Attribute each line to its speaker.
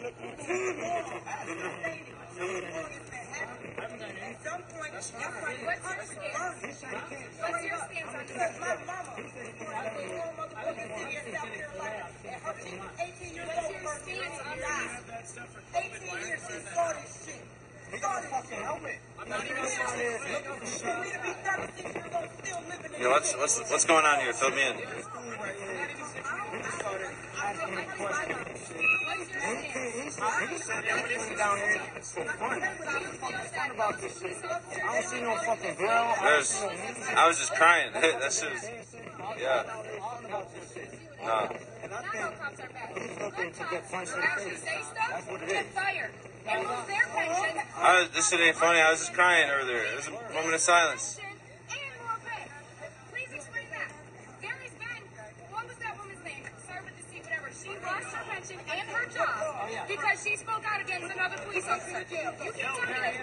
Speaker 1: some point, what's your stance on this? My mama, 18 years old, 18 years she saw this shit.
Speaker 2: He got a fucking helmet. I'm not even
Speaker 3: Yo, what's going on here? Fill me in.
Speaker 2: Down here, it's so fun. Fun about this shit. I don't see no fucking girl.
Speaker 3: I was just crying. That shit was, yeah. No.
Speaker 2: He's looking to get punched in the face. That's what it is.
Speaker 3: This shit ain't funny. I was just crying earlier. It was a moment of silence.
Speaker 1: Please explain that. There has been, what was that woman's name? Serve with the C, whatever. She lost her pension and her job because she spoke out against another police officer. You can't tell me that.